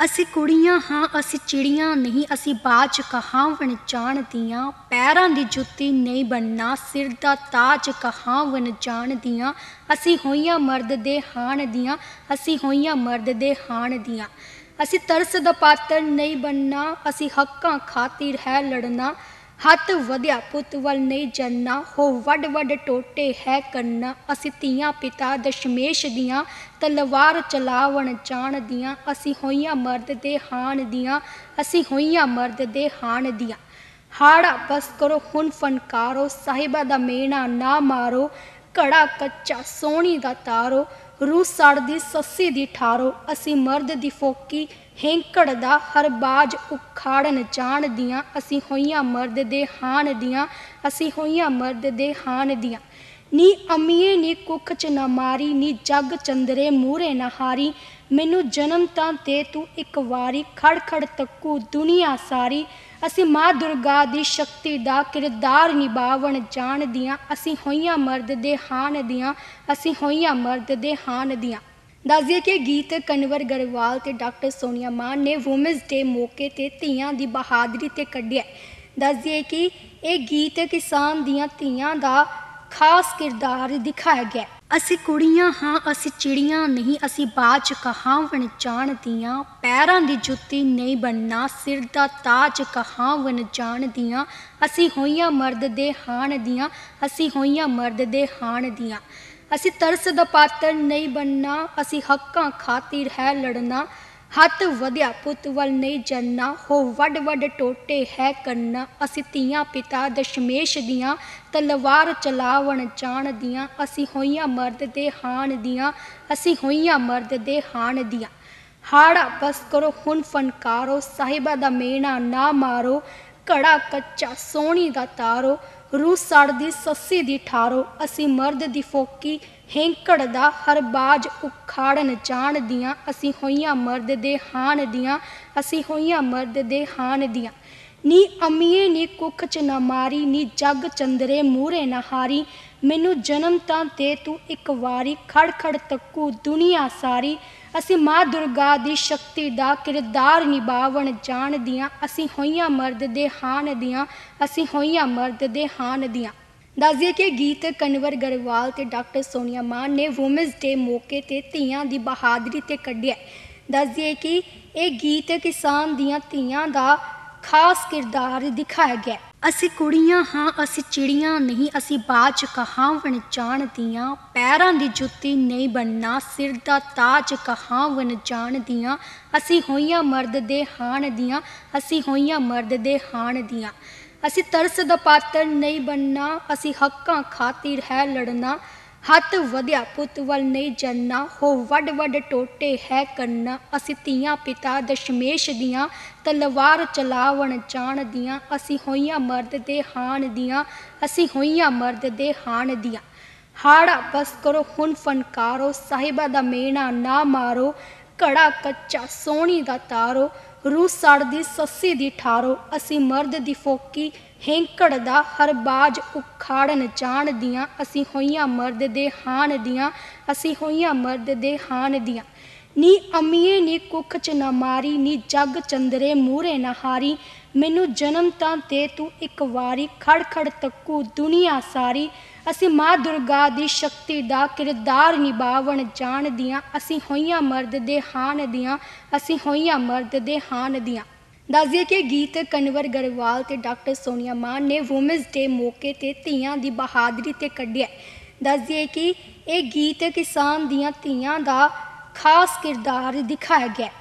ਅਸੀਂ ਕੁੜੀਆਂ ਹਾਂ ਅਸੀਂ ਚਿੜੀਆਂ ਨਹੀਂ ਅਸੀਂ ਬਾਜ ਕਹਾਵਣ ਜਾਣਦੀਆਂ ਪੈਰਾਂ ਦੀ ਜੁੱਤੀ ਨਹੀਂ ਬਣਨਾ ਸਿਰ ਦਾ ਤਾਜ ਕਹਾਵਣ ਜਾਣਦੀਆਂ ਅਸੀਂ ਹੋਈਆਂ ਮਰਦ ਦੇ ਹਾਣ ਦੀਆਂ ਅਸੀਂ ਹੋਈਆਂ ਮਰਦ ਦੇ ਹਾਣ ਦੀਆਂ ਅਸੀਂ ਤਰਸ ਦਾ ਪਾਤਰ ਨਹੀਂ ਬਣਨਾ ਅਸੀਂ ਹੱਕਾਂ ਖਾਤਿਰ ਹੈ ਲੜਨਾ ਹੱਥ ਵਧਿਆ ਪੁੱਤ ਵੱਲ ਨਹੀਂ ਜੰਨਾ ਹੋ ਵੱਡ ਵੱਡ ਟੋਟੇ ਹੈ ਕਰਨਾ ਅਸੀਂ ਧੀਆਂ ਪਿਤਾ ਦਸ਼ਮੇਸ਼ ਦੀਆਂ ਤਲਵਾਰ ਚਲਾਵਣ ਜਾਣਦੀਆਂ ਅਸੀਂ ਹੋਈਆਂ ਮਰਦ ਦੇ ਹਾਣ ਦੀਆਂ ਅਸੀਂ ਹੋਈਆਂ ਮਰਦ ਦੇ ਹਾਣ ਦੀਆਂ ਹਾੜਾ ਬਸ ਕਰੋ ਹੁਣ ਫਨਕਾਰੋ ਸਾਹਿਬਾਂ ਦਾ ਮੇਣਾ ਨਾ ਮਾਰੋ ਘੜਾ ਕੱਚਾ ਸੋਹਣੀ ਦਾ ਤਾਰੋ ਰੂਹ ਸੜਦੀ ਸੱਸੀ ਦੀ ਠਾਰੋ ਅਸੀਂ ਮਰਦ ਦੀ ਫੋਕੀ ਹੈਂਕੜ ਦਾ ਹਰ ਬਾਜ ਉਖਾੜਨ ਜਾਣਦੀਆਂ ਅਸੀਂ ਹੋਈਆਂ ਮਰਦ ਦੇ ਹਾਣ ਦੀਆਂ ਅਸੀਂ ਹੋਈਆਂ ਮਰਦ ਦੇ ਹਾਣ ਦੀਆਂ ਨੀ ਅਮੀਏ ਨੀ ਕੁੱਖ ਚ ਨਾ ਮਾਰੀ ਨੀ ਜੱਗ ਚੰਦਰੇ ਮੂਹਰੇ ਨਾ ਹਾਰੀ ਮੈਨੂੰ ਜਨਮ ਤਾਂ ਦੇ ਤੂੰ ਇੱਕ ਵਾਰੀ ਖੜ ਖੜ ਤੱਕੂ ਦੁਨੀਆ ਸਾਰੀ ਅਸੀਂ ਮਾਂ ਦੁਰਗਾ ਦੀ ਸ਼ਕਤੀ ਦਾ ਕਿਰਦਾਰ ਨਿਭਾਵਣ ਜਾਣਦੀਆਂ ਅਸੀਂ ਹੋਈਆਂ ਮਰਦ ਦੇ ਹਾਣ ਦੀਆਂ ਅਸੀਂ ਹੋਈਆਂ ਮਰਦ ਦੇ ਹਾਣ ਦੀਆਂ ਦੱਸ ਦਈਏ ਕਿ ਗੀਤ ਕਨਵਰ ਗਰੇਵਾਲ ਤੇ ਡਾਕਟਰ ਸੋਨੀਆ ਮਾਨ ਨੇ ਵੂਮਨਸ ਡੇ ਮੌਕੇ ਤੇ ਧੀਆਂ ਦੀ ਬਹਾਦਰੀ ਤੇ ਕੱਢਿਆ। ਦੱਸ ਦਈਏ ਕਿ ਇਹ ਗੀਤ ਕਿਸਾਨ ਦੀਆਂ ਧੀਆਂ ਦਾ ਖਾਸ ਕਿਰਦਾਰ ਦਿਖਾਇਆ ਗਿਆ। ਅਸੀਂ ਕੁੜੀਆਂ ਹਾਂ ਅਸੀਂ ਚਿੜੀਆਂ ਨਹੀਂ ਅਸੀਂ ਬਾਜ ਕਹਾਵਣ ਜਾਣਦੀਆਂ ਪੈਰਾਂ ਦੀ ਜੁੱਤੀ ਨਹੀਂ ਬਣਨਾ ਸਿਰ ਦਾ ਤਾਜ ਕਹਾਵਣ ਜਾਣਦੀਆਂ ਅਸੀਂ ਹੋਈਆਂ ਮਰਦ ਦੇ ਹਾਣ ਦੀਆਂ ਅਸੀਂ ਹੋਈਆਂ ਮਰਦ ਦੇ ਹਾਣ ਦੀਆਂ ਅਸੀਂ ਤਰਸ ਦਾ ਪਾਤਰ ਨਹੀਂ ਬਣਨਾ ਅਸੀਂ ਹੱਕਾਂ ਖਾਤਿਰ ਹੈ ਲੜਨਾ ਹੱਥ ਵਧਿਆ ਪੁੱਤ ਵੱਲ ਨਹੀਂ ਜੰਨਾ ਹੋ ਵੱਡ ਵੱਡ ਟੋਟੇ ਹੈ ਕਰਨਾ ਅਸੀਂ ਧੀਆਂ ਪਿਤਾ ਦਸ਼ਮੇਸ਼ ਦੀਆਂ ਤਲਵਾਰ ਚਲਾਵਣ ਜਾਣਦੀਆਂ ਅਸੀਂ ਹੋਈਆਂ ਮਰਦ ਦੇ ਹਾਣ ਦੀਆਂ ਅਸੀਂ ਹੋਈਆਂ ਮਰਦ ਦੇ ਹਾਣ ਦੀਆਂ ਹਾੜਾ ਬਸ ਕਰੋ ਹੁਣ ਫਨਕਾਰੋ ਸਾਹਿਬਾਂ ਦਾ ਮੇਣਾ ਨਾ ਮਾਰੋ ਘੜਾ ਕੱਚਾ ਸੋਹਣੀ ਦਾ ਤਾਰੋ ਰੂਹ ਸੜਦੀ ਸੱਸੀ ਦੀ ਠਾਰੋ ਅਸੀਂ ਮਰਦ ਦੀ ਫੋਕੀ ਹੈਂਕੜ ਦਾ ਹਰ ਬਾਜ ਉਖਾੜਨ ਜਾਣਦੀਆਂ ਅਸੀਂ ਹੋਈਆਂ ਮਰਦ ਦੇ ਹਾਣ ਦੀਆਂ ਅਸੀਂ ਹੋਈਆਂ ਮਰਦ ਦੇ ਹਾਣ ਦੀਆਂ ਨੀ ਅਮੀਏ ਨੀ ਕੁੱਖ ਚ ਨਾ ਮਾਰੀ ਨੀ ਜੱਗ ਚੰਦਰੇ ਮੂਹਰੇ ਨਾ ਹਾਰੀ ਮੈਨੂੰ ਜਨਮ ਤਾਂ ਦੇ ਤੂੰ ਇੱਕ ਵਾਰੀ ਖੜ ਖੜ ਤੱਕੂ ਦੁਨੀਆ ਸਾਰੀ ਅਸੀਂ ਮਾਂ ਦੁਰਗਾ ਦੀ ਸ਼ਕਤੀ ਦਾ ਕਿਰਦਾਰ ਨਿਭਾਵਣ ਜਾਣਦੀਆਂ ਅਸੀਂ ਹੋਈਆਂ ਮਰਦ ਦੇ ਹਾਣ ਦੀਆਂ ਅਸੀਂ ਹੋਈਆਂ ਮਰਦ ਦੇ ਹਾਣ ਦੀਆਂ ਦੱਸ ਦਈਏ ਕਿ ਗੀਤ ਕਨਵਰ ਗਰੇਵਾਲ ਤੇ ਡਾਕਟਰ ਸੋਨੀਆ ਮਾਨ ਨੇ ਵੂਮਨਸ ਡੇ ਮੌਕੇ ਤੇ ਧੀਆਂ ਦੀ ਬਹਾਦਰੀ ਤੇ ਕੱਢਿਆ। ਦੱਸ ਦਈਏ ਕਿ ਇਹ ਗੀਤ ਕਿਸਾਨ ਦੀਆਂ ਧੀਆਂ ਦਾ ਖਾਸ ਕਿਰਦਾਰ ਦਿਖਾਇਆ ਗਿਆ। ਅਸੀਂ ਕੁੜੀਆਂ ਹਾਂ ਅਸੀਂ ਚਿੜੀਆਂ ਨਹੀਂ ਅਸੀਂ ਬਾਜ ਕਹਾਵਣ ਜਾਣਦੀਆਂ ਪੈਰਾਂ ਦੀ ਜੁੱਤੀ ਨਹੀਂ ਬਣਨਾ ਸਿਰ ਦਾ ਤਾਜ ਕਹਾਵਣ ਜਾਣਦੀਆਂ ਅਸੀਂ ਹੋਈਆਂ ਮਰਦ ਦੇ ਹਾਣ ਦੀਆਂ ਅਸੀਂ ਹੋਈਆਂ ਮਰਦ ਦੇ ਹਾਣ ਦੀਆਂ ਅਸੀਂ ਤਰਸ ਦਾ ਪਾਤਰ ਨਹੀਂ ਬਣਨਾ ਅਸੀਂ ਹੱਕਾਂ ਖਾਤਿਰ ਹੈ ਲੜਨਾ ਹੱਥ ਵਧਿਆ ਪੁੱਤ ਵੱਲ ਨਹੀਂ ਜੰਨਾ ਹੋ ਵੱਡ ਵੱਡ ਟੋਟੇ ਹੈ ਕਰਨਾ ਅਸੀਂ ਧੀਆਂ ਪਿਤਾ ਦਸ਼ਮੇਸ਼ ਦੀਆਂ ਤਲਵਾਰ ਚਲਾਵਣ ਜਾਣਦੀਆਂ ਅਸੀਂ ਹੋਈਆਂ ਮਰਦ ਦੇ ਹਾਣ ਦੀਆਂ ਅਸੀਂ ਹੋਈਆਂ ਮਰਦ ਦੇ ਹਾਣ ਦੀਆਂ ਹਾੜਾ ਬਸ ਕਰੋ ਹੁਣ ਫਨਕਾਰੋ ਸਾਹਿਬਾਂ ਦਾ ਮੇਣਾ ਨਾ ਮਾਰੋ ਘੜਾ ਕੱਚਾ ਸੋਹਣੀ ਦਾ ਤਾਰੋ ਰੂਹ ਸੜਦੀ ਸੱਸੀ ਦੀ ਠਾਰੋ ਅਸੀਂ ਮਰਦ ਦੀ ਫੋਕੀ ਹੈਂਕੜ ਦਾ ਹਰ ਬਾਜ ਉਖਾੜਨ ਜਾਣਦੀਆਂ ਅਸੀਂ ਹੋਈਆਂ ਮਰਦ ਦੇ ਹਾਣ ਦੀਆਂ ਅਸੀਂ ਹੋਈਆਂ ਮਰਦ ਦੇ ਹਾਣ ਦੀਆਂ ਨੀ ਅਮੀਏ ਨੀ ਕੁੱਖ ਚ ਨਾ ਮਾਰੀ ਨੀ ਜੱਗ ਚੰਦਰੇ ਮੂਹਰੇ ਨਾ ਹਾਰੀ ਮੈਨੂੰ ਜਨਮ ਤਾਂ ਦੇ ਤੂੰ ਇੱਕ ਵਾਰੀ ਖੜ ਖੜ ਤੱਕੂ ਦੁਨੀਆ ਸਾਰੀ ਅਸੀਂ ਮਾਂ ਦੁਰਗਾ ਦੀ ਸ਼ਕਤੀ ਦਾ ਕਿਰਦਾਰ ਨਿਭਾਵਣ ਜਾਣਦੀਆਂ ਅਸੀਂ ਹੋਈਆਂ ਮਰਦ ਦੇ ਹਾਣ ਦੀਆਂ ਅਸੀਂ ਹੋਈਆਂ ਮਰਦ ਦੇ ਹਾਣ ਦੀਆਂ ਦੱਸ ਦਈਏ ਕਿ ਗੀਤ ਕਨਵਰ ਗਰੇਵਾਲ ਤੇ ਡਾਕਟਰ ਸੋਨੀਆ ਮਾਨ ਨੇ ਵੂਮਨਸ ਡੇ ਮੌਕੇ ਤੇ ਧੀਆਂ ਦੀ ਬਹਾਦਰੀ ਤੇ ਕੱਢਿਆ। ਦੱਸ ਦਈਏ ਕਿ ਇਹ ਗੀਤ ਕਿਸਾਨ ਦੀਆਂ ਧੀਆਂ ਦਾ ਖਾਸ ਕਿਰਦਾਰ ਦਿਖਾਇਆ ਗਿਆ।